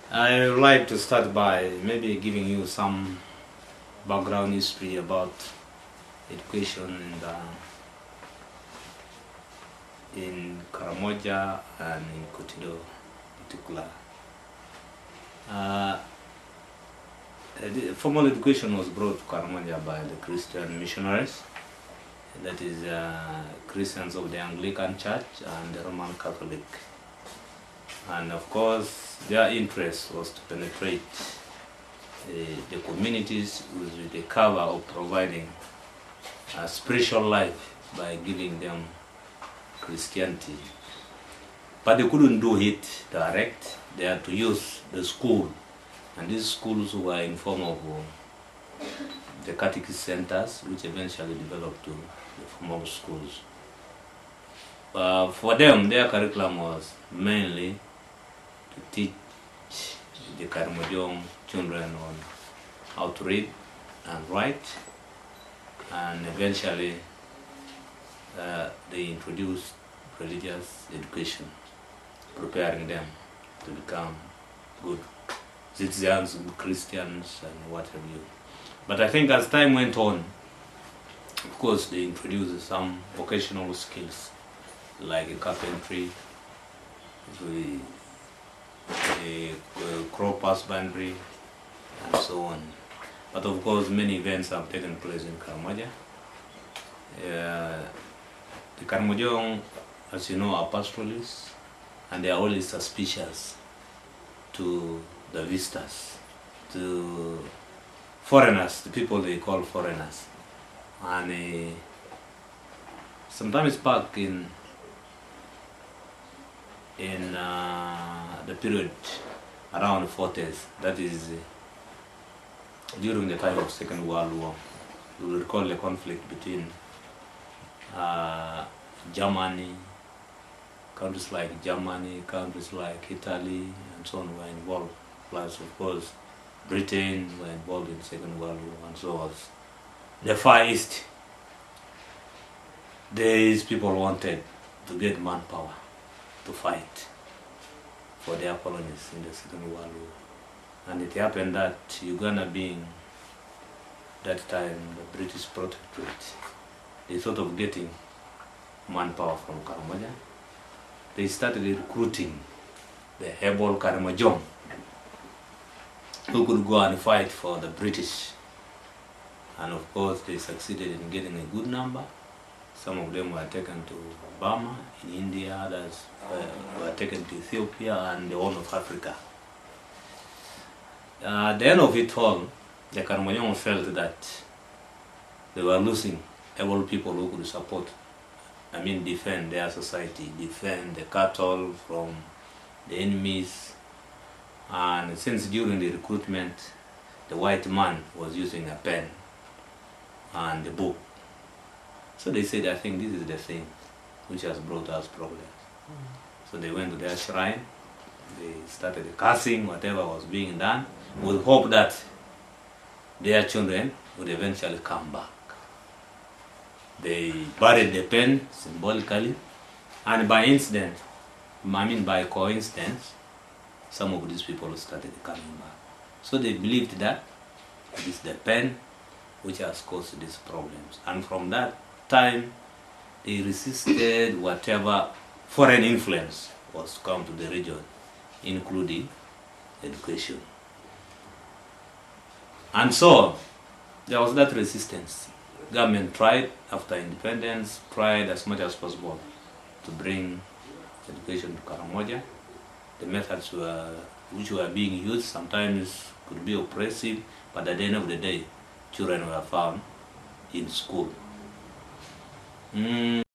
I would like to start by maybe giving you some background history about education in Karamoja and in Kotido in particular. Formal education was brought to Karamoja by the Christian missionaries, that is Christians of the Anglican Church and the Roman Catholic. And of course, their interest was to penetrate the communities with the cover of providing a spiritual life by giving them Christianity. But they couldn't do it direct. They had to use the school, and these schools were in form of the catechist centers, which eventually developed to the formal schools. For them, their curriculum was mainly to teach the Karamojong children on how to read and write, and eventually they introduced religious education, preparing them to become good citizens, good Christians, and what have you. But I think as time went on, of course, they introduced some vocational skills like carpentry, the crop husbandry, and so on. But of course, many events have taken place in Karamoja. The Karamojong, as you know, are pastoralists, and they are always suspicious to the visitors, to foreigners, the people they call foreigners. And sometimes back in the period around the 40s, that is during the time of Second World War, you will recall the conflict between Germany, countries like Germany, countries like Italy, and so on were involved. Plus, of course, Britain were involved in the Second World War, and so was the Far East. These people wanted to get manpower to fight for their colonies in the Second World War. And it happened that Uganda, being that time the British protectorate, they thought of getting manpower from Karamoja. They started recruiting the able Karamojong who could go and fight for the British. And of course, they succeeded in getting a good number. Some of them were taken to Burma in India, others were taken to Ethiopia and the Horn of Africa. At the end of it all, the Karamojong felt that they were losing able people who could support, defend their society, defend the cattle from the enemies. And since during the recruitment, the white man was using a pen and the book, so they said, I think this is the thing which has brought us problems. So they went to their shrine, they started cursing whatever was being done, with hope that their children would eventually come back. They buried the pen symbolically, and by coincidence, some of these people started coming back. So they believed that it is the pen which has caused these problems. And from that time, they resisted whatever foreign influence was to come to the region, including education. And so, there was that resistance. Government tried, after independence, tried as much as possible to bring education to Karamoja. The methods which were being used sometimes could be oppressive, but at the end of the day, children were found in school.